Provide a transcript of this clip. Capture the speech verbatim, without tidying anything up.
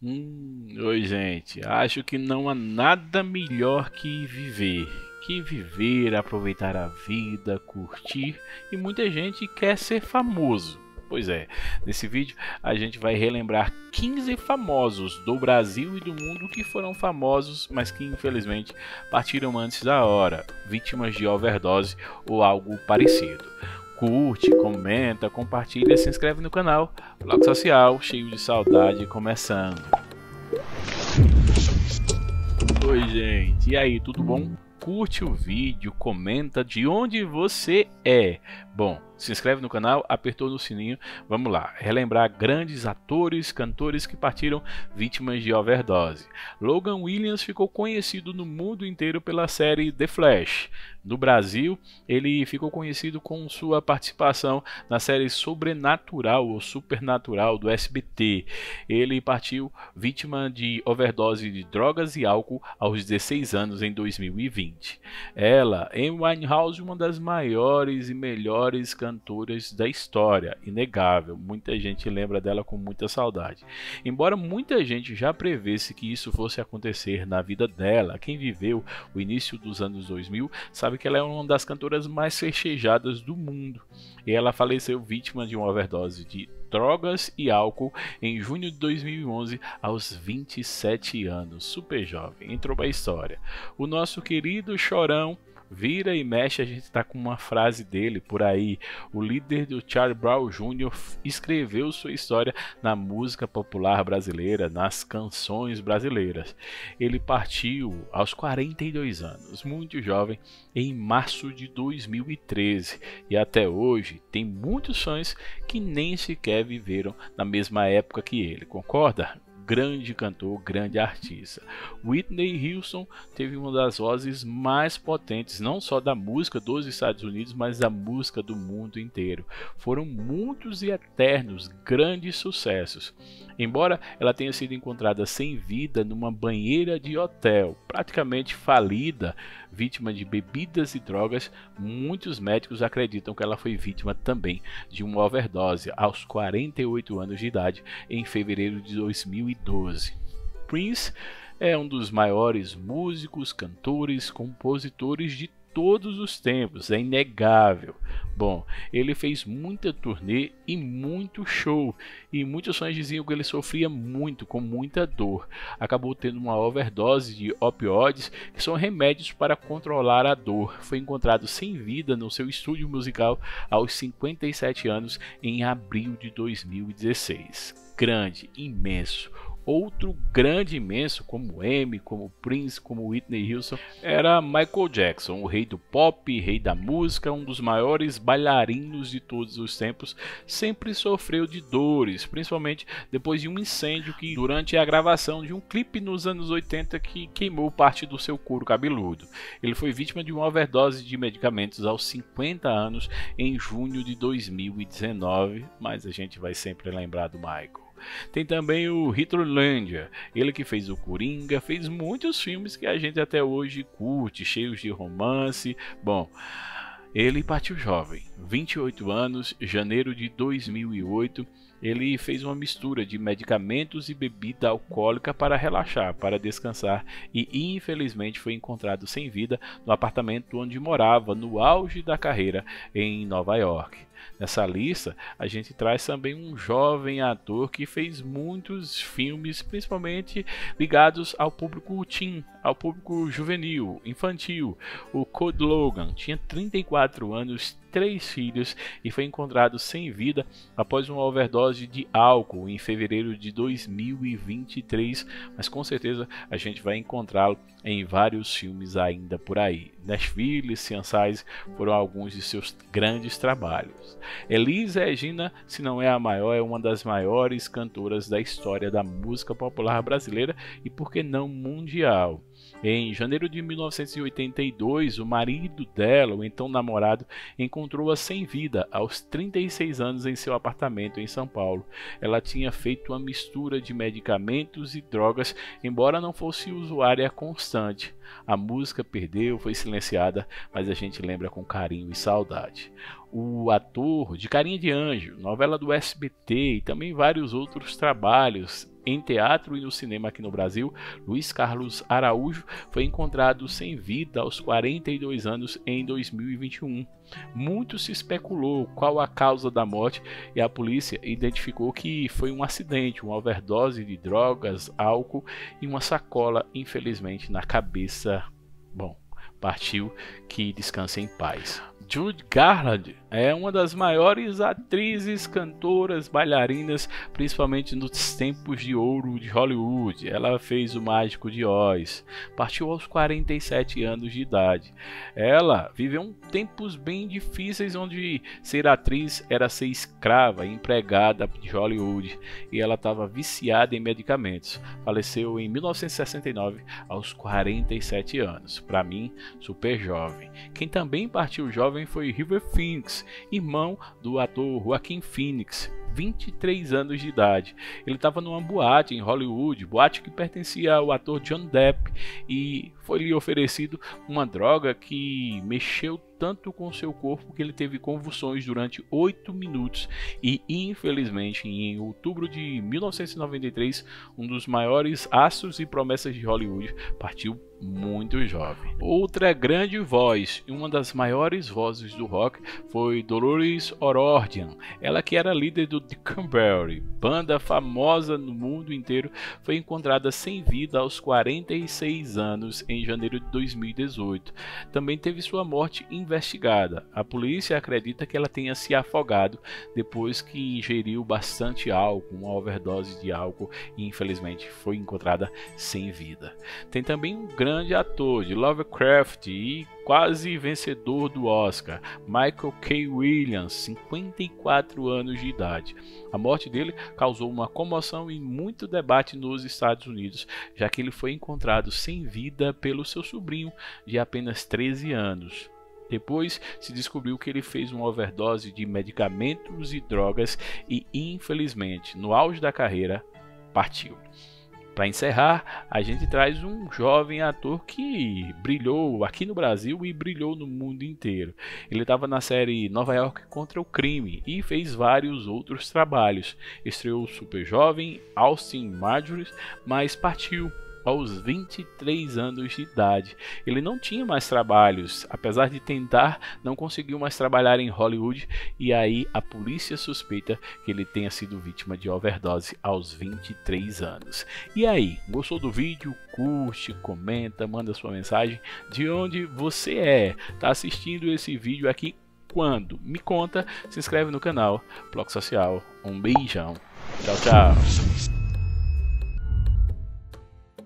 Hum, oi, gente. Acho que não há nada melhor que viver. Que viver, aproveitar a vida, curtir e muita gente quer ser famoso. Pois é, nesse vídeo a gente vai relembrar quinze famosos do Brasil e do mundo que foram famosos, mas que infelizmente partiram antes da hora, vítimas de overdose ou algo parecido. Curte, comenta, compartilha, se inscreve no canal. Bloco Social, cheio de saudade, começando. Oi, gente, e aí, tudo bom? Curte o vídeo, comenta de onde você é. Bom, se inscreve no canal, apertou no sininho. Vamos lá, relembrar grandes atores, cantores que partiram vítimas de overdose. Logan Williams ficou conhecido no mundo inteiro pela série The Flash. No Brasil, ele ficou conhecido com sua participação na série Sobrenatural ou Supernatural do S B T. Ele partiu vítima de overdose de drogas e álcool aos dezesseis anos em dois mil e vinte. Ela, Amy Winehouse, uma das maiores e melhores cantoras da história, inegável. Muita gente lembra dela com muita saudade. Embora muita gente já prevesse que isso fosse acontecer na vida dela, quem viveu o início dos anos dois mil sabe que ela é uma das cantoras mais festejadas do mundo. E ela faleceu vítima de uma overdose de drogas e álcool em junho de dois mil e onze, aos vinte e sete anos, super jovem, entrou para a história. O nosso querido Chorão vira e mexe, a gente está com uma frase dele por aí. O líder do Charlie Brown Júnior escreveu sua história na música popular brasileira, nas canções brasileiras. Ele partiu aos quarenta e dois anos, muito jovem, em março de dois mil e treze, e até hoje tem muitos fãs que nem sequer viveram na mesma época que ele, concorda? Grande cantor, grande artista. Whitney Houston teve uma das vozes mais potentes, não só da música dos Estados Unidos, mas da música do mundo inteiro. Foram muitos e eternos grandes sucessos. Embora ela tenha sido encontrada sem vida numa banheira de hotel, praticamente falida, vítima de bebidas e drogas, muitos médicos acreditam que ela foi vítima também de uma overdose aos quarenta e oito anos de idade, em fevereiro de dois mil e doze. Prince é um dos maiores músicos, cantores, compositores de todos os tempos, é inegável. Bom, ele fez muita turnê e muito show, e muitos fãs diziam que ele sofria muito, com muita dor. Acabou tendo uma overdose de opioides, que são remédios para controlar a dor. Foi encontrado sem vida no seu estúdio musical aos cinquenta e sete anos, em abril de dois mil e dezesseis. Grande, imenso. Outro grande imenso, como Amy, como Prince, como Whitney Houston, era Michael Jackson, o rei do pop, rei da música, um dos maiores bailarinos de todos os tempos. Sempre sofreu de dores, principalmente depois de um incêndio que durante a gravação de um clipe nos anos oitenta que queimou parte do seu couro cabeludo. Ele foi vítima de uma overdose de medicamentos aos cinquenta anos em junho de dois mil e dezenove, mas a gente vai sempre lembrar do Michael. Tem também o Heath Ledger, ele que fez o Coringa, fez muitos filmes que a gente até hoje curte, cheios de romance. Bom, ele partiu jovem, vinte e oito anos, janeiro de dois mil e oito. Ele fez uma mistura de medicamentos e bebida alcoólica para relaxar, para descansar, e infelizmente foi encontrado sem vida no apartamento onde morava no auge da carreira em Nova York. Nessa lista, a gente traz também um jovem ator que fez muitos filmes, principalmente ligados ao público teen, ao público juvenil, infantil. O Code Logan tinha trinta e quatro anos, três filhos e foi encontrado sem vida após uma overdose de álcool em fevereiro de dois mil e vinte e três, mas com certeza a gente vai encontrá-lo em vários filmes ainda por aí. Nashville, Sunshine foram alguns de seus grandes trabalhos. Elis Regina, se não é a maior, é uma das maiores cantoras da história da música popular brasileira e, por que não, mundial. Em janeiro de mil novecentos e oitenta e dois, o marido dela, o então namorado, encontrou-a sem vida aos trinta e seis anos em seu apartamento em São Paulo. Ela tinha feito uma mistura de medicamentos e drogas, embora não fosse usuária constante. A música perdeu, foi silenciada, mas a gente lembra com carinho e saudade. O ator de Carinha de Anjo, novela do S B T e também vários outros trabalhos em teatro e no cinema aqui no Brasil, Luiz Carlos Araújo foi encontrado sem vida aos quarenta e dois anos em dois mil e vinte e um. Muito se especulou qual a causa da morte e a polícia identificou que foi um acidente, uma overdose de drogas, álcool e uma sacola, infelizmente, na cabeça. Bom, partiu, que descanse em paz. Judy Garland é uma das maiores atrizes, cantoras, bailarinas, principalmente nos tempos de ouro de Hollywood. Ela fez O Mágico de Oz, partiu aos quarenta e sete anos de idade. Ela viveu tempos bem difíceis onde ser atriz era ser escrava, empregada de Hollywood, e ela estava viciada em medicamentos. Faleceu em mil novecentos e sessenta e nove aos quarenta e sete anos. Para mim, super jovem. Quem também partiu jovem foi River Phoenix, irmão do ator Joaquin Phoenix, vinte e três anos de idade. Ele estava numa boate em Hollywood, boate que pertencia ao ator John Depp, e foi-lhe oferecido uma droga que mexeu tanto com seu corpo que ele teve convulsões durante oito minutos e, infelizmente, em outubro de mil novecentos e noventa e três, um dos maiores astros e promessas de Hollywood partiu muito jovem. Outra grande voz, uma das maiores vozes do rock, foi Dolores O'Riordan. Ela, que era líder do The Cranberries, banda famosa no mundo inteiro, foi encontrada sem vida aos quarenta e seis anos em janeiro de dois mil e dezoito. Também teve sua morte investigada. A polícia acredita que ela tenha se afogado depois que ingeriu bastante álcool, uma overdose de álcool, e infelizmente foi encontrada sem vida. Tem também um grande ator de Lovecraft e quase vencedor do Oscar, Michael K. Williams, cinquenta e quatro anos de idade. A morte dele causou uma comoção e muito debate nos Estados Unidos, já que ele foi encontrado sem vida pelo seu sobrinho de apenas treze anos. Depois se descobriu que ele fez uma overdose de medicamentos e drogas e, infelizmente, no auge da carreira, partiu. Para encerrar, a gente traz um jovem ator que brilhou aqui no Brasil e brilhou no mundo inteiro. Ele estava na série Nova York contra o Crime e fez vários outros trabalhos. Estreou super jovem, Austin Marjorie, mas partiu aos vinte e três anos de idade. Ele não tinha mais trabalhos, apesar de tentar, não conseguiu mais trabalhar em Hollywood, e aí a polícia suspeita que ele tenha sido vítima de overdose aos vinte e três anos. E aí, gostou do vídeo? Curte, comenta, manda sua mensagem de onde você é. Tá assistindo esse vídeo aqui quando? Me conta, se inscreve no canal Bloco Social. Um beijão. Tchau, tchau.